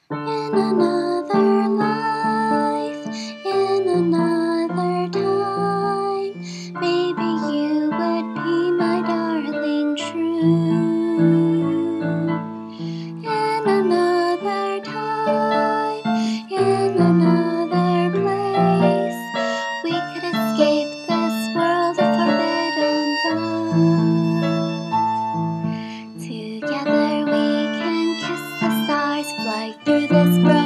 In another life, in another time, maybe you would be my darling true. In another time, in another place, we could escape this world of forbidden love. Together we can kiss the stars, fly through this bright